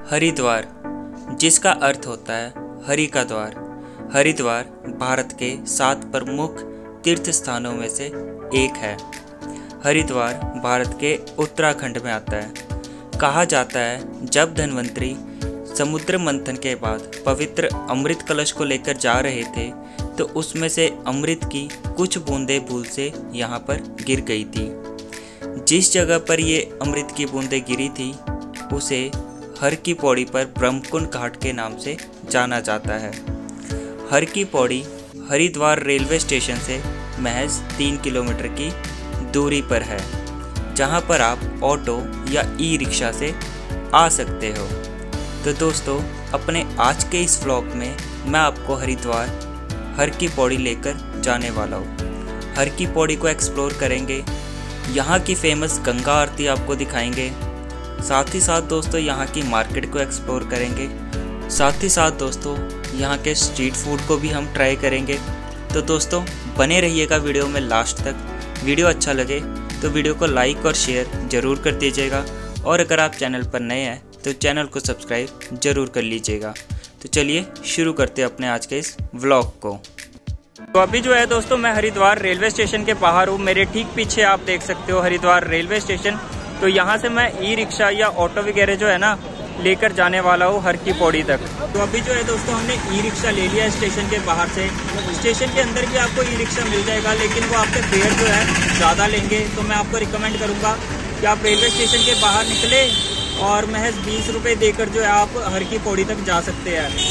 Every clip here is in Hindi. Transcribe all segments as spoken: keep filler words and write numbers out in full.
हरिद्वार, जिसका अर्थ होता है हरि का द्वार। हरिद्वार भारत के सात प्रमुख तीर्थ स्थानों में से एक है। हरिद्वार भारत के उत्तराखंड में आता है। कहा जाता है जब धन्वंतरी समुद्र मंथन के बाद पवित्र अमृत कलश को लेकर जा रहे थे तो उसमें से अमृत की कुछ बूंदें भूल से यहाँ पर गिर गई थी। जिस जगह पर ये अमृत की बूंदें गिरी थी उसे हर की पौड़ी पर ब्रह्मकुंड घाट के नाम से जाना जाता है। हर की पौड़ी हरिद्वार रेलवे स्टेशन से महज तीन किलोमीटर की दूरी पर है, जहां पर आप ऑटो या ई रिक्शा से आ सकते हो। तो दोस्तों, अपने आज के इस व्लॉग में मैं आपको हरिद्वार हर की पौड़ी लेकर जाने वाला हूँ। हर की पौड़ी को एक्सप्लोर करेंगे, यहाँ की फेमस गंगा आरती आपको दिखाएंगे, साथ ही साथ दोस्तों यहाँ की मार्केट को एक्सप्लोर करेंगे, साथ ही साथ दोस्तों यहाँ के स्ट्रीट फूड को भी हम ट्राई करेंगे। तो दोस्तों बने रहिएगा वीडियो में लास्ट तक। वीडियो अच्छा लगे तो वीडियो को लाइक और शेयर ज़रूर कर दीजिएगा, और अगर आप चैनल पर नए हैं तो चैनल को सब्सक्राइब ज़रूर कर लीजिएगा। तो चलिए शुरू करते हैं अपने आज के इस व्लॉग को। तो अभी जो है दोस्तों मैं हरिद्वार रेलवे स्टेशन के बाहर हूँ। मेरे ठीक पीछे आप देख सकते हो हरिद्वार रेलवे स्टेशन। तो यहाँ से मैं ई रिक्शा या ऑटो वगैरह जो है ना लेकर जाने वाला हूँ हर की पौड़ी तक। तो अभी जो है दोस्तों हमने ई रिक्शा ले लिया है स्टेशन के बाहर से। स्टेशन के अंदर भी आपको ई रिक्शा मिल जाएगा, लेकिन वो आपके फेयर जो है ज़्यादा लेंगे। तो मैं आपको रिकमेंड करूँगा कि आप रेलवे स्टेशन के बाहर निकले और महज बीस रुपये देकर जो है आप हर की पौड़ी तक जा सकते हैं।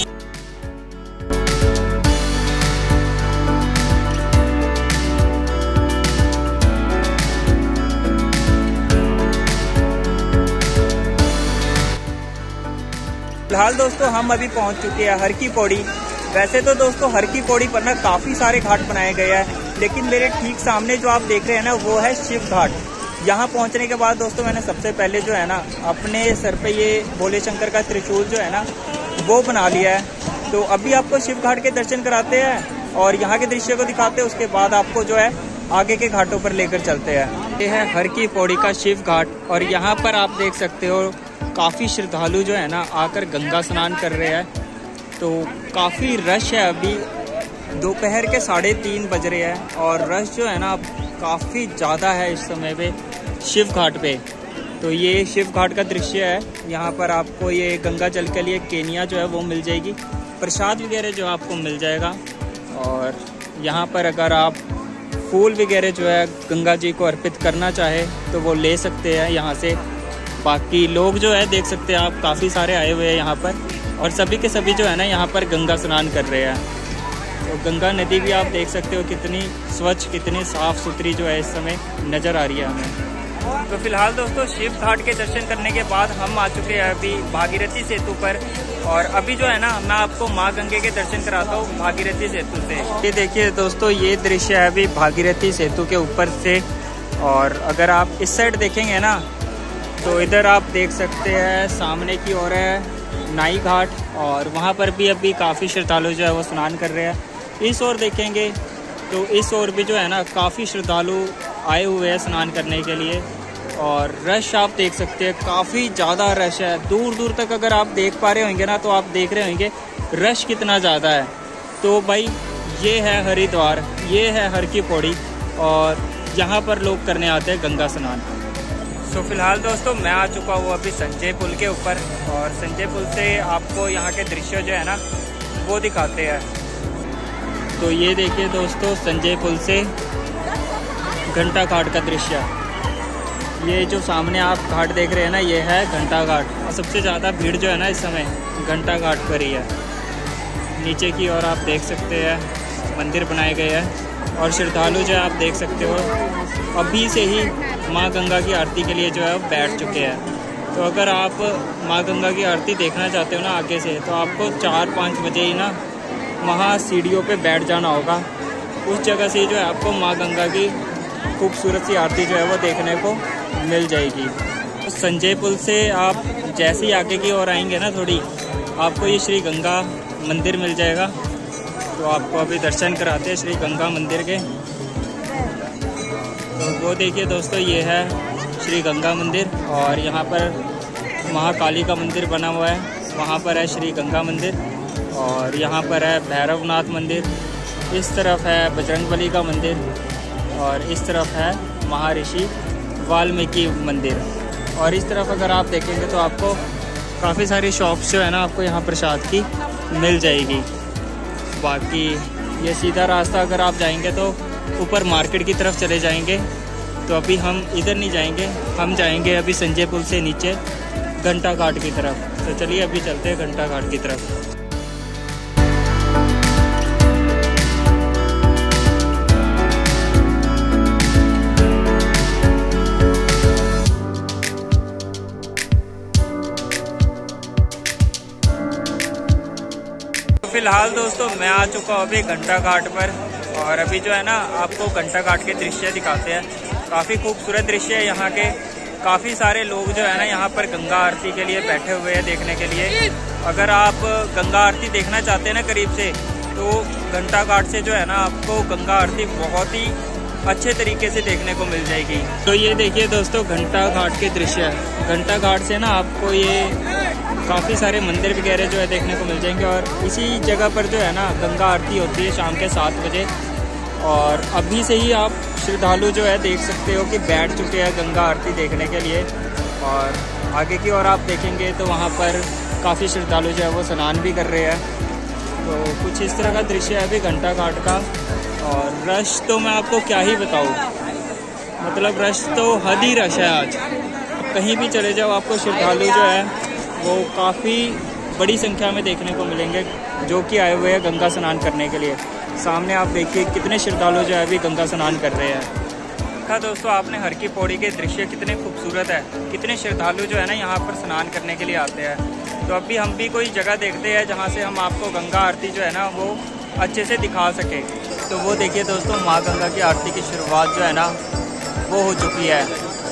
फिलहाल दोस्तों हम अभी पहुंच चुके हैं हर की पौड़ी। वैसे तो दोस्तों हर की पौड़ी पर ना काफ़ी सारे घाट बनाए गए हैं, लेकिन मेरे ठीक सामने जो आप देख रहे हैं ना वो है शिव घाट। यहाँ पहुँचने के बाद दोस्तों मैंने सबसे पहले जो है ना अपने सर पे ये भोले शंकर का त्रिशूल जो है ना वो बना लिया है। तो अभी आपको शिव घाट के दर्शन कराते हैं और यहाँ के दृश्य को दिखाते हैं, उसके बाद आपको जो है आगे के घाटों पर लेकर चलते हैं। ये है हर की पौड़ी का शिव घाट, और यहाँ पर आप देख सकते हो काफ़ी श्रद्धालु जो है ना आकर गंगा स्नान कर रहे हैं। तो काफ़ी रश है। अभी दोपहर के साढ़े तीन बज रहे हैं और रश जो है ना काफ़ी ज़्यादा है इस समय पे शिव घाट पे। तो ये शिव घाट का दृश्य है। यहाँ पर आपको ये गंगा जल के लिए केनिया जो है वो मिल जाएगी, प्रसाद वगैरह जो आपको मिल जाएगा। और यहाँ पर अगर आप फूल वगैरह जो है गंगा जी को अर्पित करना चाहे तो वो ले सकते हैं यहाँ से। बाकी लोग जो है देख सकते हैं आप काफ़ी सारे आए हुए हैं यहाँ पर, और सभी के सभी जो है ना यहाँ पर गंगा स्नान कर रहे हैं। तो गंगा नदी भी आप देख सकते हो कितनी स्वच्छ, कितनी साफ़ सुथरी जो है इस समय नज़र आ रही है हमें। तो फिलहाल दोस्तों शिव घाट के दर्शन करने के बाद हम आ चुके हैं अभी भागीरथी सेतु पर, और अभी जो है ना मैं आपको माँ गंगे के दर्शन कराता हूँ भागीरथी सेतु से। ये देखिए दोस्तों ये दृश्य है अभी भागीरथी सेतु के ऊपर से, और अगर आप इस साइड देखेंगे ना तो इधर आप देख सकते हैं सामने की ओर है नाई घाट, और वहाँ पर भी अभी काफ़ी श्रद्धालु जो है वो स्नान कर रहे हैं। इस ओर देखेंगे तो इस ओर भी जो है ना काफ़ी श्रद्धालु आए हुए हैं स्नान करने के लिए, और रश आप देख सकते हैं काफ़ी ज़्यादा रश है। दूर दूर तक अगर आप देख पा रहे होंगे ना तो आप देख रहे होंगे रश कितना ज़्यादा है। तो भाई ये है हरिद्वार, ये है हर की पौड़ी, और यहाँ पर लोग करने आते हैं गंगा स्नान। तो फिलहाल दोस्तों मैं आ चुका हूँ अभी संजय पुल के ऊपर, और संजय पुल से आपको यहाँ के दृश्य जो है ना वो दिखाते हैं। तो ये देखिए दोस्तों संजय पुल से घंटा घाट का दृश्य। ये जो सामने आप घाट देख रहे हैं ना ये है घंटा घाट, और सबसे ज़्यादा भीड़ जो है ना इस समय घंटा घाट पर ही है। नीचे की ओर आप देख सकते हैं मंदिर बनाए गए हैं, और श्रद्धालु जो है आप देख सकते हो अभी से ही माँ गंगा की आरती के लिए जो है बैठ चुके हैं। तो अगर आप माँ गंगा की आरती देखना चाहते हो ना आगे से, तो आपको चार पाँच बजे ही ना वहाँ सीढ़ियों पे बैठ जाना होगा। उस जगह से जो है आपको माँ गंगा की खूबसूरत सी आरती जो है वो देखने को मिल जाएगी। तो संजय पुल से आप जैसे ही आगे की ओर आएंगे ना थोड़ी, आपको ये श्री गंगा मंदिर मिल जाएगा। तो आपको अभी दर्शन कराते हैं श्री गंगा मंदिर के। तो वो देखिए दोस्तों ये है श्री गंगा मंदिर, और यहाँ पर महाकाली का मंदिर बना हुआ है, वहाँ पर है श्री गंगा मंदिर, और यहाँ पर है भैरवनाथ मंदिर, इस तरफ है बजरंगबली का मंदिर, और इस तरफ है महर्षि वाल्मीकि मंदिर। और इस तरफ अगर आप देखेंगे तो आपको काफ़ी सारी शॉप्स जो है ना आपको यहाँ प्रसाद की मिल जाएगी। बाकी ये सीधा रास्ता अगर आप जाएंगे तो ऊपर मार्केट की तरफ चले जाएंगे। तो अभी हम इधर नहीं जाएंगे, हम जाएंगे अभी संजय पुल से नीचे घंटा घाट की तरफ। तो चलिए अभी चलते हैं घंटा घाट की तरफ। फिलहाल दोस्तों मैं आ चुका हूँ अभी घंटा घाट पर, और अभी जो है ना आपको घंटा घाट के दृश्य दिखाते हैं। काफ़ी खूबसूरत दृश्य है यहाँ के। काफ़ी सारे लोग जो है ना यहाँ पर गंगा आरती के लिए बैठे हुए हैं देखने के लिए। अगर आप गंगा आरती देखना चाहते हैं ना करीब से, तो घंटा घाट से जो है ना आपको गंगा आरती बहुत ही अच्छे तरीके से देखने को मिल जाएगी। तो ये देखिए दोस्तों घंटा घाट के दृश्य। घंटा घाट से ना आपको ये काफ़ी सारे मंदिर वगैरह जो है देखने को मिल जाएंगे, और इसी जगह पर जो है ना गंगा आरती होती है शाम के सात बजे। और अभी से ही आप श्रद्धालु जो है देख सकते हो कि बैठ चुके हैं गंगा आरती देखने के लिए। और आगे की ओर आप देखेंगे तो वहाँ पर काफ़ी श्रद्धालु जो है वो स्नान भी कर रहे हैं। तो कुछ इस तरह का दृश्य है अभी घंटा घाट का। और रश तो मैं आपको क्या ही बताऊँ, मतलब रश तो हद ही रश है आज। कहीं भी चले जाओ आपको श्रद्धालु जो है वो काफ़ी बड़ी संख्या में देखने को मिलेंगे जो कि आए हुए हैं गंगा स्नान करने के लिए। सामने आप देखिए कितने श्रद्धालु जो है अभी गंगा स्नान कर रहे हैं। देखा दोस्तों आपने हर की पौड़ी के दृश्य कितने खूबसूरत है, कितने श्रद्धालु जो है ना यहाँ पर स्नान करने के लिए आते हैं। तो अभी हम भी कोई जगह देखते हैं जहाँ से हम आपको गंगा आरती जो है ना वो अच्छे से दिखा सके। तो वो देखिए दोस्तों माँ गंगा की आरती की शुरुआत जो है ना वो हो चुकी है।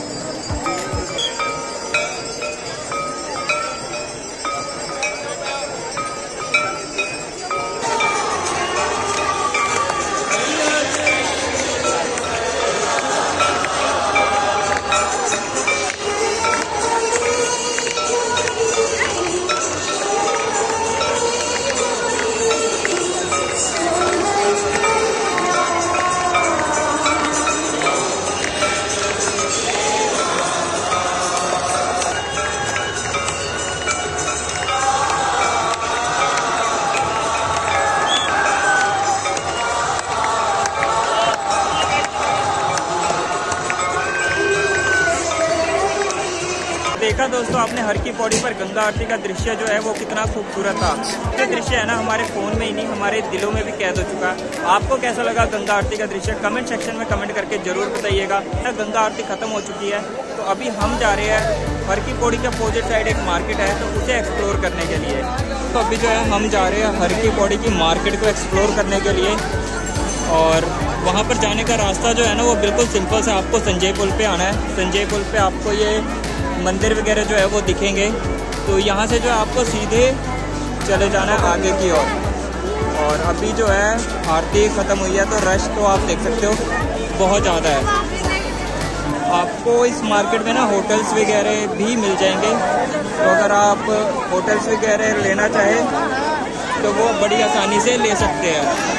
देखा दोस्तों आपने हर की पौड़ी पर गंगा आरती का दृश्य जो है वो कितना खूबसूरत था। ये दृश्य है ना हमारे फ़ोन में ही नहीं हमारे दिलों में भी कैद हो चुका है। आपको कैसा लगा गंगा आरती का दृश्य कमेंट सेक्शन में कमेंट करके जरूर बताइएगा। ना गंगा आरती खत्म हो चुकी है, तो अभी हम जा रहे हैं हर की पौड़ी के अपोजिट साइड एक मार्केट है, तो उसे एक्सप्लोर करने के लिए। तो अभी जो है हम जा रहे हैं हर की पौड़ी की मार्केट को एक्सप्लोर करने के लिए। और वहाँ पर जाने का रास्ता जो है ना वो बिल्कुल सिंपल से आपको संजय पुल पे आना है। संजय पुल पे आपको ये मंदिर वगैरह जो है वो दिखेंगे। तो यहाँ से जो है आपको सीधे चले जाना है आगे की ओर। और, और अभी जो है आरती ख़त्म हुई है तो रश तो आप देख सकते हो बहुत ज़्यादा है। आपको इस मार्केट में ना होटल्स वगैरह भी मिल जाएंगे, तो अगर आप होटल्स वगैरह लेना चाहें तो वो बड़ी आसानी से ले सकते हैं।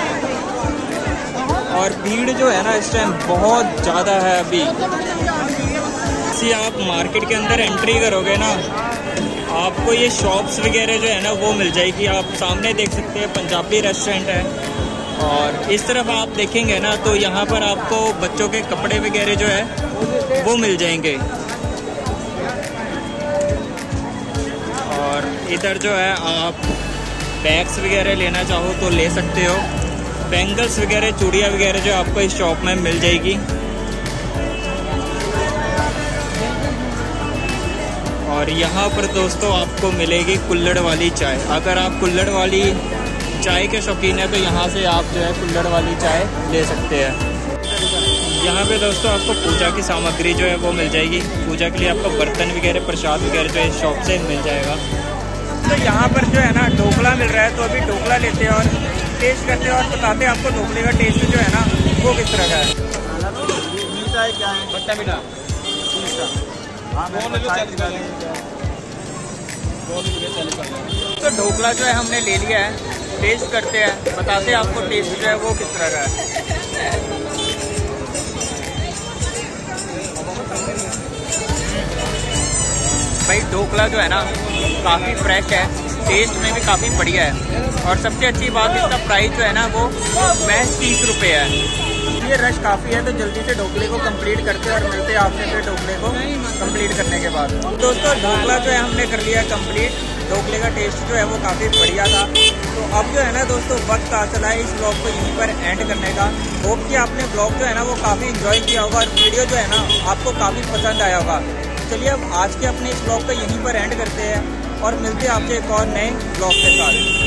और भीड़ जो है ना इस टाइम बहुत ज़्यादा है। अभी si आप मार्केट के अंदर एंट्री करोगे ना आपको ये शॉप्स वगैरह जो है ना वो मिल जाएगी। आप सामने देख सकते हैं पंजाबी रेस्टोरेंट है। और इस तरफ आप देखेंगे ना तो यहाँ पर आपको बच्चों के कपड़े वगैरह जो है वो मिल जाएंगे। और इधर जो है आप बैग्स वगैरह लेना चाहो तो ले सकते हो। बैंगल्स वगैरह चूड़ियाँ वगैरह जो आपको इस शॉप में मिल जाएगी। और यहाँ पर दोस्तों आपको मिलेगी कुल्हड़ वाली चाय। अगर आप कुल्हड़ वाली चाय के शौकीन है तो यहाँ से आप जो है कुल्हड़ वाली चाय ले सकते हैं। यहाँ पे दोस्तों आपको पूजा की सामग्री जो है वो मिल जाएगी। पूजा के लिए आपको बर्तन वगैरह प्रसाद वगैरह जो है इस शॉप से मिल जाएगा। तो यहाँ पर जो है ना ढोकला मिल रहा है, तो अभी ढोकला लेते हैं और टेस्ट करते हैं और बताते हैं आपको ढोकले का टेस्ट जो है ना वो किस तरह का है। मीठा है क्या है? खट्टा मीठा। तो ढोकला जो है हमने ले लिया है, टेस्ट करते हैं, बताते हैं आपको टेस्ट जो है वो किस तरह का है। भाई ढोकला जो है ना काफ़ी फ्रेश है, टेस्ट में भी काफ़ी बढ़िया है, और सबसे अच्छी बात इसका प्राइस जो है ना वो महज तीस रुपये है। ये रश काफ़ी है तो जल्दी से ढोकले को कंप्लीट करते हैं और मिलते हैं आपसे फिर ढोकले को कंप्लीट करने के बाद। दोस्तों ढोकला जो है हमने कर लिया कंप्लीट, ढोकले का टेस्ट जो है वो काफ़ी बढ़िया था। तो अब जो है ना दोस्तों वक्त आ चला है इस ब्लॉग को यहीं पर एंड करने का। होप कि आपने ब्लॉग जो है ना वो काफ़ी इंजॉय किया होगा और वीडियो जो है ना आपको काफ़ी पसंद आया होगा। चलिए अब आज के अपने इस ब्लॉग को यहीं पर एंड करते हैं और मिलते हैं आपसे एक और नए ब्लॉग के साथ।